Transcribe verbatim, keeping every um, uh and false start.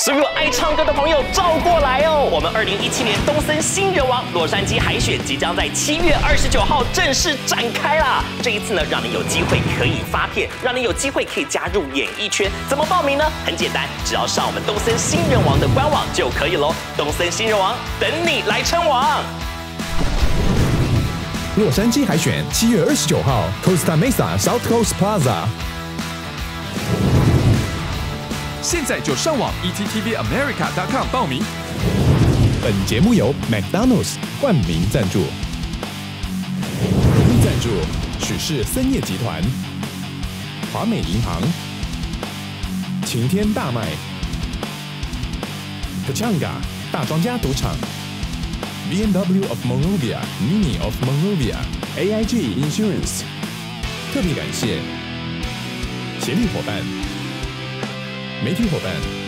所有爱唱歌的朋友照过来哦！我们二零一七年东森新人王洛杉矶海选即将在七月二十九号正式展开啦！这一次呢，让你有机会可以发片，让你有机会可以加入演艺圈。怎么报名呢？很简单，只要上我们东森新人王的官网就可以喽。东森新人王等你来称王。 洛杉矶海选七月二十九号 ，Costa Mesa South Coast Plaza。 现在就上网 E T T V America dot com 报名。 本节目由 McDonald's 冠名赞助，荣誉赞助许氏森业集团、华美银行、晴天大麦、Pechanga 大庄家赌场、B M W of Monrovia、Mini of Monrovia、A I G Insurance。特别感谢协力伙伴。媒体伙伴